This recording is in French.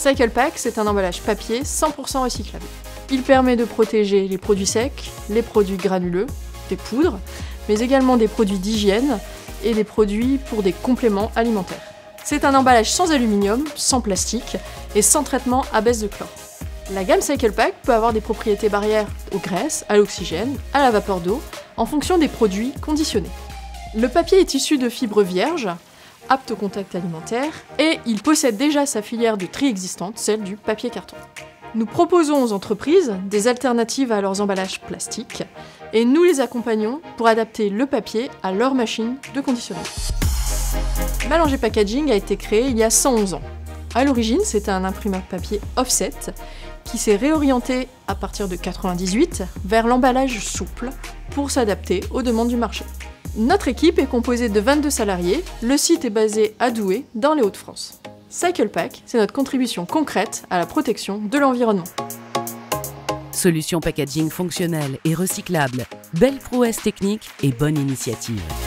CyclePack, c'est un emballage papier 100% recyclable. Il permet de protéger les produits secs, les produits granuleux, des poudres, mais également des produits d'hygiène et des produits pour des compléments alimentaires. C'est un emballage sans aluminium, sans plastique et sans traitement à base de chlore. La gamme CyclePack peut avoir des propriétés barrières aux graisses, à l'oxygène, à la vapeur d'eau, en fonction des produits conditionnés. Le papier est issu de fibres vierges, aptes au contact alimentaire, et il possède déjà sa filière de tri existante, celle du papier carton. Nous proposons aux entreprises des alternatives à leurs emballages plastiques, et nous les accompagnons pour adapter le papier à leur machine de conditionnement. Mallanger Packaging a été créé il y a 111 ans. À l'origine, c'était un imprimeur papier offset qui s'est réorienté à partir de 1998 vers l'emballage souple pour s'adapter aux demandes du marché. Notre équipe est composée de 22 salariés, le site est basé à Douai, dans les Hauts-de-France. CyclePack, c'est notre contribution concrète à la protection de l'environnement. Solutions packaging fonctionnelles et recyclables, belle prouesse technique et bonne initiative.